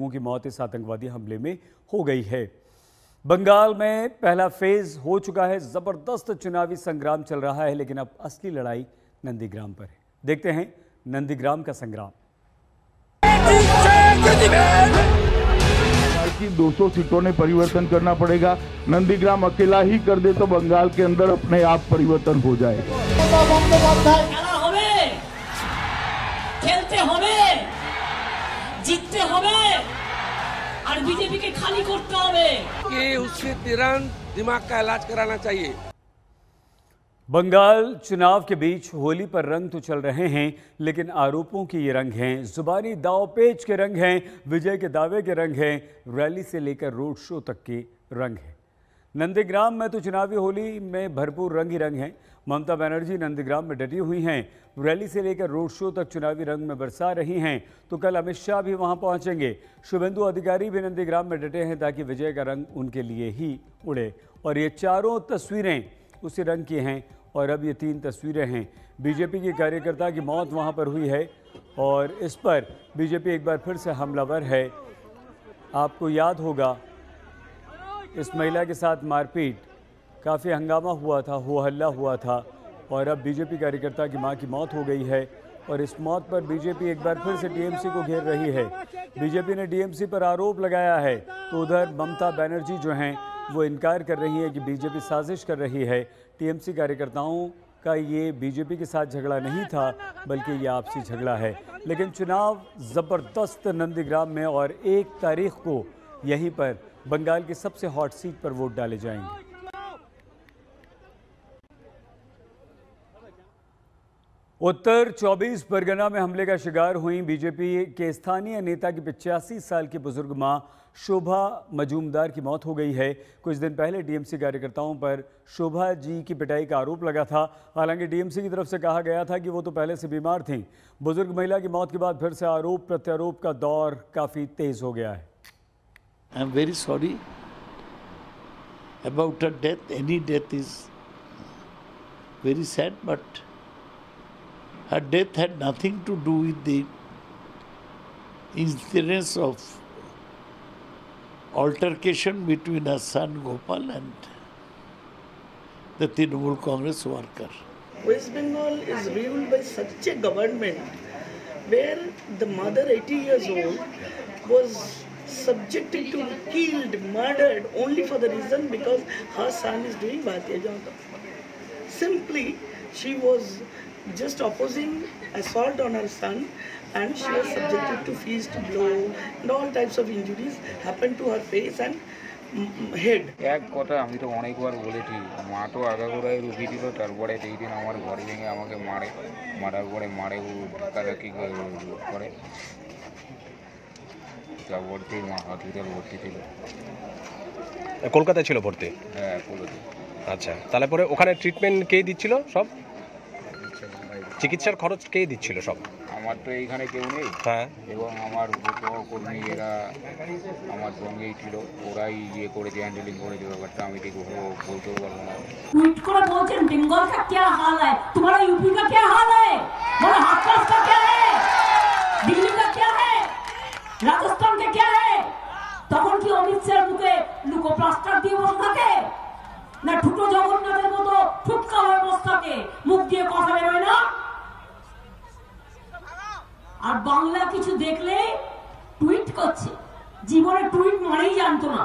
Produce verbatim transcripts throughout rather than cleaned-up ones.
लोगों की मौत इस आतंकवादी हमले में हो गई है। बंगाल में पहला फेज हो चुका है। जबरदस्त चुनावी संग्राम चल रहा है, लेकिन अब असली लड़ाई नंदीग्राम पर है। देखते हैं नंदीग्राम का संग्राम। की दो सौ सीटों में परिवर्तन करना पड़ेगा। नंदीग्राम अकेला ही कर दे तो बंगाल के अंदर अपने आप परिवर्तन हो जाएगा। खेलते होवे, जीतते होवे और बीजेपी के खाली करते होवे। कि उससे तुरंत दिमाग का इलाज कराना चाहिए। बंगाल चुनाव के बीच होली पर रंग तो चल रहे हैं, लेकिन आरोपों के ये रंग हैं, जुबानी दांवपेच के रंग हैं, विजय के दावे के रंग हैं, रैली से लेकर रोड शो तक के रंग हैं। नंदीग्राम में तो चुनावी होली में भरपूर रंग ही रंग हैं। ममता बनर्जी नंदीग्राम में डटी हुई हैं। रैली से लेकर रोड शो तक चुनावी रंग में बरसा रही हैं। तो कल अमित शाह भी वहां पहुंचेंगे। शुभेंदु अधिकारी भी नंदीग्राम में डटे हैं ताकि विजय का रंग उनके लिए ही उड़े। और ये चारों तस्वीरें उसी रंग की हैं। और अब ये तीन तस्वीरें हैं। बीजेपी की कार्यकर्ता की मौत वहां पर हुई है और इस पर बीजेपी एक बार फिर से हमलावर है। आपको याद होगा इस महिला के साथ मारपीट, काफ़ी हंगामा हुआ था, हो हल्ला हुआ था और अब बीजेपी कार्यकर्ता की मां की मौत हो गई है। और इस मौत पर बीजेपी एक बार फिर से टीएमसी को घेर रही है। बीजेपी ने टीएमसी पर आरोप लगाया है, तो उधर ममता बनर्जी जो हैं वो इनकार कर रही है कि बीजेपी साजिश कर रही है। टीएमसी कार्यकर्ताओं का ये बीजेपी के साथ झगड़ा नहीं था, बल्कि ये आपसी झगड़ा है। लेकिन चुनाव ज़बरदस्त नंदीग्राम में और एक तारीख को यहीं पर बंगाल की सबसे हॉट सीट पर वोट डाले जाएंगे। उत्तर चौबीस परगना में हमले का शिकार हुई बीजेपी के स्थानीय नेता की पचासी साल की बुजुर्ग मां शोभा मजूमदार की मौत हो गई है। कुछ दिन पहले टीएमसी कार्यकर्ताओं पर शोभा जी की पिटाई का आरोप लगा था। हालांकि टीएमसी की तरफ से कहा गया था कि वो तो पहले से बीमार थीं। बुजुर्ग महिला की मौत के बाद फिर से आरोप प्रत्यारोप का दौर काफ़ी तेज हो गया है। I am very sorry about her death. Any death is very sad, but her death had nothing to do with the incidence of altercation between her son Gopal and the Trinamool Congress worker. West Bengal is ruled by such a government where the mother, eighty years old, was subjected to be killed, murdered only for the reason because her son is doing Bharatiya Janata Party. Simply, she was just opposing assault on her son and she was subjected to fist blow and all types of injuries happened to her face and head. এক কথা আমি তো অনেকবার বলেছি, মা তো আগাগোড়ায় রুগী দিল, তারপরে সেই দিন আমার ঘর ভেঙে আমাকে মারে, মারার পরে মারে ও ধাক্কাধাক্কি করে, তারপরে মা হসপিটাল ভর্তি ছিল। কলকাতায় ছিল ভর্তি? হ্যাঁ, কলকাতা। আচ্ছা, তাহলে পরে ওখানে ট্রিটমেন্ট কে দিচ্ছিল? সব চিকিৎসার খরচ কে দিচ্ছিল? সব আমার তো এইখানে কেউ নেই। হ্যাঁ, এবং আমার কর্মী এরা আমার সঙ্গেই ছিল, ওরাই ইয়ে করেছে, হ্যান্ডেলিং করেছে ব্যাপারটা। আমি ঠিক বলতেও পারবো না। ट्वीट করে বলছেন বেঙ্গল का क्या हाल है, तुम्हारा यूपी का क्या हाल है, बोलो हाथरस का क्या है, दिल्ली का क्या है, राजस्थान का क्या है। তখন কি অমিত শাহর মুখে লুকো প্লাস্টার দিয়ে বসে থাকে না ঠুটো জগন্নাথের মতো ঠুটকা হয়ে বসে থাকে, মুখ দিয়ে কথা বেরোয় না। আর বাংলা কিছু দেখলে টুইট করছে, জীবনে টুইট মানেই জানতো না।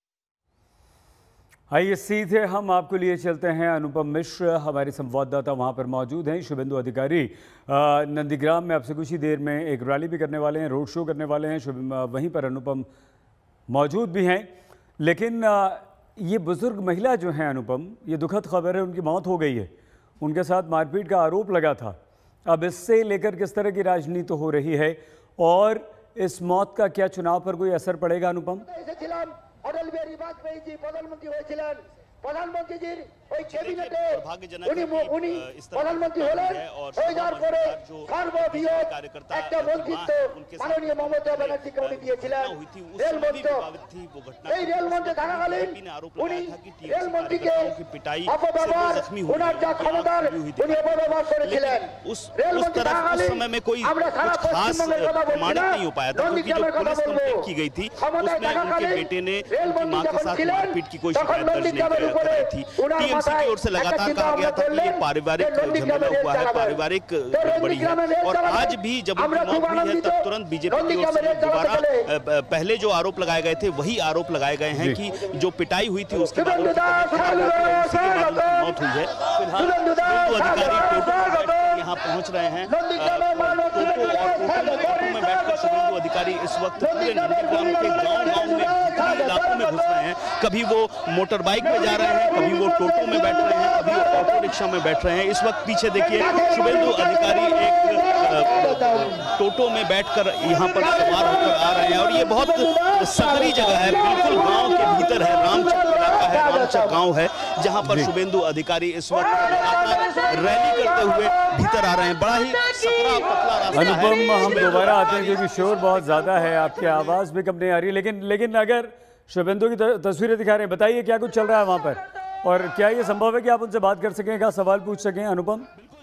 आइए सीधे हम आपके लिए चलते हैं। अनुपम मिश्र हमारे संवाददाता वहां पर मौजूद हैं। शुभेंदु अधिकारी नंदीग्राम में आपसे कुछ ही देर में एक रैली भी करने वाले हैं, रोड शो करने वाले हैं। वहीं पर अनुपम मौजूद भी हैं। लेकिन ये बुजुर्ग महिला जो हैं अनुपम, ये दुखद खबर है, उनकी मौत हो गई है। उनके साथ मारपीट का आरोप लगा था। अब इससे लेकर किस तरह की राजनीति हो रही है और इस मौत का क्या चुनाव पर कोई असर पड़ेगा अनुपम? অটল বিহারী বাজপেয়ী জি প্রধানমন্ত্রী হয়েছিলেন, প্রধানমন্ত্রীজির ওই ক্যাবিনেটে উনি উনি প্রধানমন্ত্রী হলেন হয়ে যাওয়ার পরে সর্ববৃহৎ একটা মন্ত্রিত্ব মাননীয় মমতা ব্যানার্জিকে উনি দিয়েছিলেন রেলমন্ত্রী। এই রেলমন্ত্রী থাকাকালীন উনি রেলমন্ত্রীকে অপব্যবহার, ওনার যা ক্ষমতার উনি অপব্যবহার করেছিলেন। রেলমন্ত্রী থাকাকালীন আমরা সারা পশ্চিমবঙ্গের কথা বলছিলাম, নন্দীগ্রামের কথা বলবো। ক্ষমতায় থাকাকালীন রেলমন্ত্রী যখন ছিলেন তখন নন্দীগ্রামের উপরে ওনার टीएमसी की ओर से लगातार कहा गया था कि ये पारिवारिक झमेला हुआ है, पारिवारिक गड़बड़ी है। और आज भी जब उनकी मौत हुई है तब तुरंत बीजेपी की ओर से दोबारा पहले जो आरोप लगाए गए थे वही आरोप लगाए गए हैं कि जो पिटाई हुई थी उसके बाद मौत हुई है। फिलहाल अधिकारी यहाँ पहुँच रहे हैं। शुभेंदु अधिकारी इस वक्त पूरे नंदीग्राम के गाँव-गाँव में इलाकों में घुस रहे हैं। कभी वो मोटर बाइक में जा रहे हैं, कभी वो टोटो में बैठ रहे हैं, कभी वो ऑटो रिक्शा में बैठ रहे हैं। इस वक्त पीछे देखिए शुभेंदु अधिकारी एक टोटो में बैठकर यहाँ पर सवार होकर आ रहे हैं और ये बहुत सकरी जगह है, बिल्कुल गांव के भीतर है, रामचक इलाका है, रामचक गांव है जहाँ पर शुभेंदु अधिकारी इस वक्त रैली करते हुए भीतर आ रहे हैं। बड़ा ही सकरा पतला रास्ता है। अनुपम, हम दोबारा आते हैं क्योंकि शोर बहुत ज्यादा है, आपकी आवाज भी कम नहीं आ रही, लेकिन लेकिन अगर शुभेंदु की तस्वीरें दिखा रहे हैं, बताइए क्या कुछ चल रहा है वहां पर और क्या ये संभव है कि आप उनसे बात कर सकें, क्या सवाल पूछ सकें? अनुपम,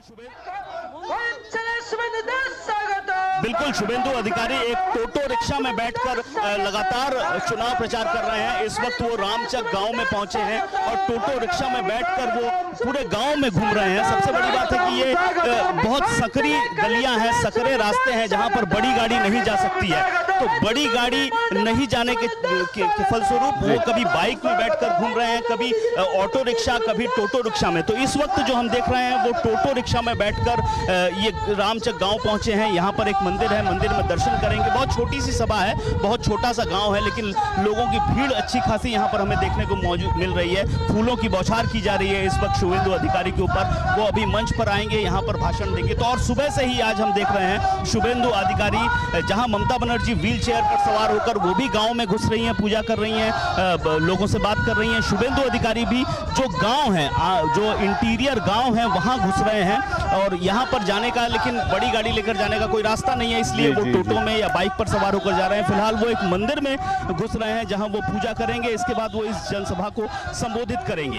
बिल्कुल शुभेंदु अधिकारी एक टोटो रिक्शा में बैठकर लगातार चुनाव प्रचार कर रहे हैं। इस वक्त वो रामचक गांव में पहुंचे हैं और टोटो रिक्शा में बैठकर वो पूरे गांव में घूम रहे हैं। सबसे बड़ी बात है कि ये बहुत सकरी गलियां हैं, सकरे रास्ते हैं जहां पर बड़ी गाड़ी नहीं जा सकती है। तो बड़ी गाड़ी नहीं जाने के, के, के फलस्वरूप वो कभी बाइक में बैठकर घूम रहे हैं, कभी ऑटो रिक्शा, कभी टोटो रिक्शा में। तो इस वक्त जो हम देख रहे हैं वो टोटो रिक्शा में बैठकर ये रामचक गांव पहुंचे हैं। यहाँ पर एक मंदिर है, मंदिर में दर्शन करेंगे। बहुत छोटी सी सभा है, बहुत छोटा सा गांव है, लेकिन लोगों की भीड़ अच्छी खासी यहाँ पर हमें देखने को मौजूद मिल रही है। फूलों की बौछार की जा रही है इस वक्त शुभेंदु अधिकारी के ऊपर। वो अभी मंच पर आएंगे, यहाँ पर भाषण देंगे। तो और सुबह से ही आज हम देख रहे हैं शुभेंदु अधिकारी जहाँ ममता बनर्जी व्हील चेयर पर सवार होकर वो भी गाँव में घुस रही हैं, पूजा कर रही हैं, लोगों से बात कर रही हैं। शुभेंदु अधिकारी भी जो गाँव है, जो इंटीरियर गाँव है वहाँ घुस रहे हैं और यहाँ पर जाने का, लेकिन बड़ी गाड़ी लेकर जाने का कोई रास्ता नहीं है, इसलिए वो टोटो में या बाइक पर सवार होकर जा रहे हैं। फिलहाल वो एक मंदिर में घुस रहे हैं जहां वो पूजा करेंगे, इसके बाद वो इस जनसभा को संबोधित करेंगे।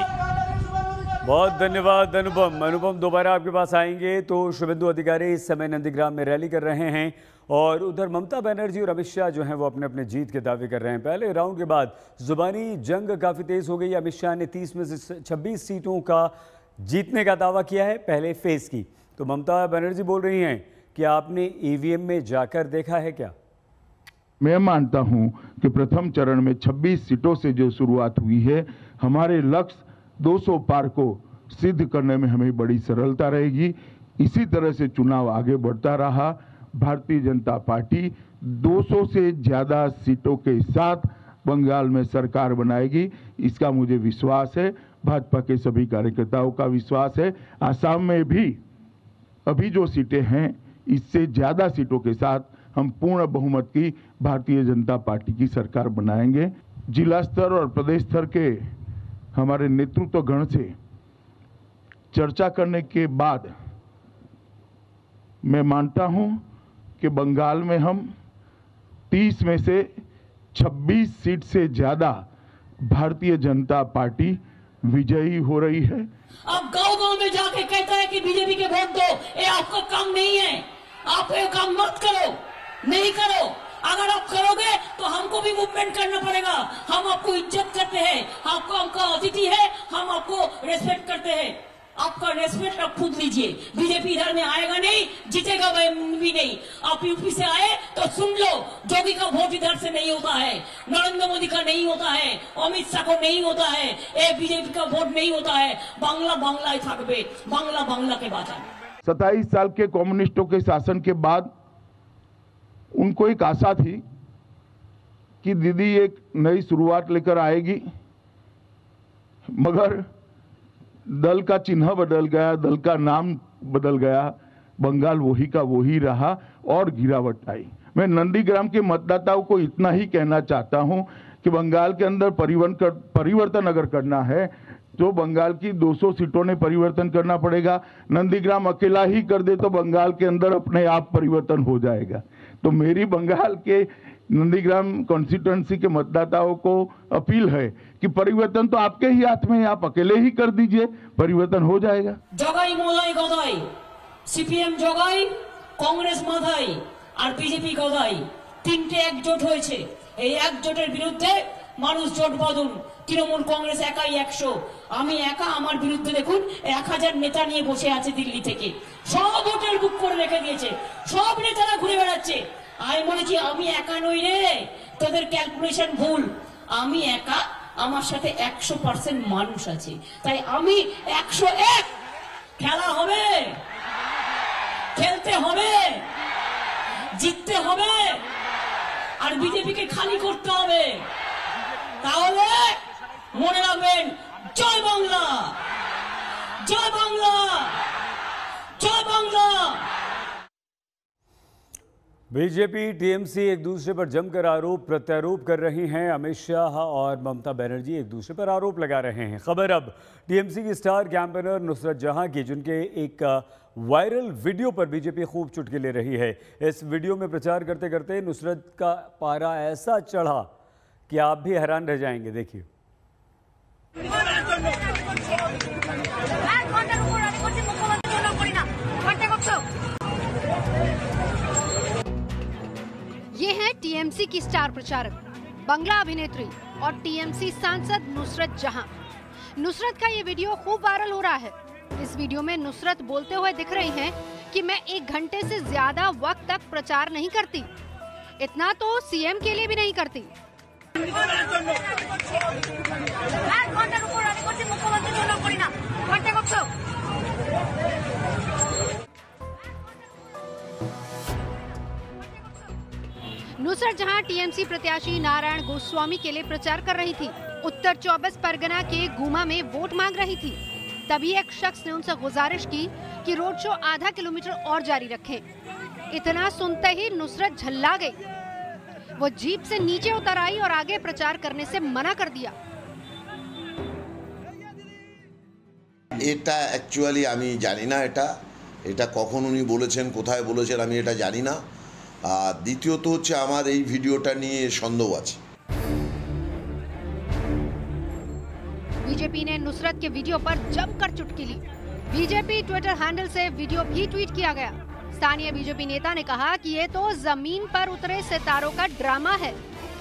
बहुत धन्यवाद अनुपम। अनुपम, दोबारा आपके पास आएंगे। तो शुभेंदु अधिकारी इस समय नंदीग्राम में रैली कर रहे हैं और उधर ममता बनर्जी और अमित शाह जो हैं वो अपने अपने जीत के दावे कर रहे हैं। पहले राउंड के बाद जुबानी जंग काफ़ी तेज़ हो गई। अमित शाह ने तीस में से छब्बीस सीटों का जीतने का दावा किया है पहले फेज़ की। तो ममता बनर्जी बोल रही हैं कि आपने ईवीएम में जाकर देखा है क्या? मैं मानता हूं कि प्रथम चरण में छब्बीस सीटों से जो शुरुआत हुई है, हमारे लक्ष्य दो सौ पार को सिद्ध करने में हमें बड़ी सरलता रहेगी। इसी तरह से चुनाव आगे बढ़ता रहा, भारतीय जनता पार्टी दो सौ से ज्यादा सीटों के साथ बंगाल में सरकार बनाएगी, इसका मुझे विश्वास है। भाजपा के सभी कार्यकर्ताओं का विश्वास है। आसाम में भी अभी जो सीटें हैं इससे ज्यादा सीटों के साथ हम पूर्ण बहुमत की भारतीय जनता पार्टी की सरकार बनाएंगे। जिला स्तर और प्रदेश स्तर के हमारे नेतृत्व गण से चर्चा करने के बाद मैं मानता हूं कि बंगाल में हम तीस में से छब्बीस सीट से ज्यादा भारतीय जनता पार्टी विजयी हो रही है। अब गांव-गांव में जाके कहता है कि बीजेपी के वोट दो, ये आपका काम नहीं है, आप ये काम मत करो, नहीं करो। अगर आप करोगे तो हमको भी मूवमेंट करना पड़ेगा। हम आपको इज्जत करते हैं, आपको हमका अतिथि है, हम आपको रेस्पेक्ट करते हैं। आपका रेस्पेक्ट आप खुद लीजिए। बीजेपी इधर में आएगा नहीं, जीतेगा भी नहीं। आप यूपी से आए तो सुन लो, जोगी का वोट इधर से नहीं होता है, नरेंद्र मोदी का नहीं होता है, अमित शाह को नहीं होता है, ये बीजेपी का वोट नहीं होता है। बांग्ला बांग्ला ही थाकबे, बांग्ला बांग्ला के बात है। सत्ताईस साल के कम्युनिस्टों के शासन के बाद उनको एक आशा थी कि दीदी एक नई शुरुआत लेकर आएगी, मगर दल का चिन्ह बदल गया, दल का नाम बदल गया, बंगाल वही का वही रहा और गिरावट आई। मैं नंदीग्राम के मतदाताओं को इतना ही कहना चाहता हूं कि बंगाल के अंदर परिवर्तन परिवर्तन अगर करना है तो बंगाल की दो सौ सीटों ने परिवर्तन करना पड़ेगा। नंदीग्राम अकेला ही कर दे तो बंगाल के अंदर अपने आप परिवर्तन हो जाएगा। तो मेरी बंगाल के नंदीग्राम कॉन्स्टिट्यूएंसी के मतदाताओं को अपील है कि परिवर्तन तो आपके ही हाथ में है, आप अकेले ही कर दीजिए, परिवर्तन हो जाएगा। जगाई मोदाई गदाई, सीपीएम जगाई, कांग्रेस माधाई और बीजेपी गदाई, তিনটে একজোট হয়েছে। এই একজোটের বিরুদ্ধে মানুষ জোট বাঁধুন। তৃণমূল কংগ্রেস একাই একশো, আমি একা, আমার বিরুদ্ধে দেখুন এক হাজার নেতা নিয়ে বসে আছে দিল্লি থেকে, সব হোটেল বুক করে রেখে দিয়েছে, সব নেতারা ঘুরে বেড়াচ্ছে। আমি বলেছি আমি একা নই রে, তোদের ক্যালকুলেশন ভুল, আমি একা, আমার সাথে একশো পার্সেন্ট মানুষ আছে, তাই আমি একশো এক। খেলা হবে, খেলতে হবে, জিততে হবে, আর বিজেপিকে খালি করতে হবে। তাহলে মনে রাখবেন, জয় বাংলা, জয় বাংলা, জয় বাংলা। बीजेपी टीएमसी एक दूसरे पर जमकर आरोप प्रत्यारोप कर रही हैं। अमित शाह और ममता बनर्जी एक दूसरे पर आरोप लगा रहे हैं। खबर अब टीएमसी की स्टार कैंपेनर नुसरत जहां की, जिनके एक वायरल वीडियो पर बीजेपी खूब चुटकी ले रही है। इस वीडियो में प्रचार करते करते नुसरत का पारा ऐसा चढ़ा कि आप भी हैरान रह जाएंगे। देखिए। ये है टीएमसी की स्टार प्रचारक, बंगला अभिनेत्री और टीएमसी सांसद नुसरत जहां। नुसरत का ये वीडियो खूब वायरल हो रहा है। इस वीडियो में नुसरत बोलते हुए दिख रही हैं कि मैं एक घंटे से ज्यादा वक्त तक प्रचार नहीं करती, इतना तो सीएम के लिए भी नहीं करती। नुसरत जहां टीएमसी प्रत्याशी नारायण गोस्वामी के लिए प्रचार कर रही थी, उत्तर चौबीस परगना के गुमा में वोट मांग रही थी, तभी एक शख्स ने उनसे गुजारिश की कि रोड शो आधा किलोमीटर और जारी रखें। इतना सुनते ही नुसरत झल्ला गई। वो जीप से नीचे उतर आई और आगे प्रचार करने से मना कर दिया। এটা অ্যাকচুয়ালি আমি জানি না, এটা এটা কখন উনি বলেছেন, কোথায় বলেছেন আমি এটা জানি না। আর দ্বিতীয়ত হচ্ছে আমার এই ভিডিওটা নিয়ে সন্দেহ আছে। बीजेपी ने नुसरत के वीडियो पर जमकर चुटकी ली। बीजेपी ट्विटर हैंडल से वीडियो भी ट्वीट किया गया। स्थानीय बीजेपी नेता ने कहा कि ये तो जमीन पर उतरे सितारों का ड्रामा है।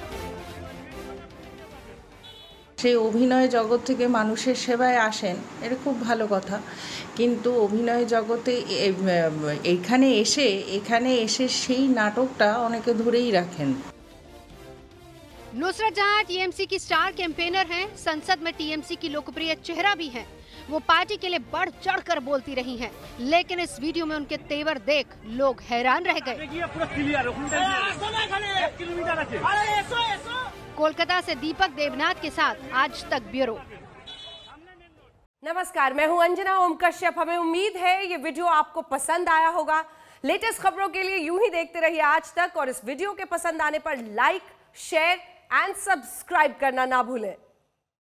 সেই অভিনয় জগৎ থেকে মানুষের সেবায় আসেন, এটা খুব ভালো কথা, কিন্তু অভিনয় জগতে এইখানে এসে এখানে এসে সেই নাটকটা অনেকে ধরেই রাখেন। नुसरत जहां टीएमसी की स्टार कैंपेनर हैं, संसद में टीएमसी की लोकप्रिय चेहरा भी हैं। वो पार्टी के लिए बढ़ चढ़कर बोलती रही हैं, लेकिन इस वीडियो में उनके तेवर देख लोग हैरान रह गए। कोलकाता से दीपक देवनाथ के साथ आज तक ब्यूरो। नमस्कार, मैं हूं अंजना ओम कश्यप। हमें उम्मीद है ये वीडियो आपको पसंद आया होगा। लेटेस्ट खबरों के लिए यूं ही देखते रहिए आज तक, और इस वीडियो के पसंद आने पर लाइक, शेयर एंड सब्सक्राइब करना ना भूलें।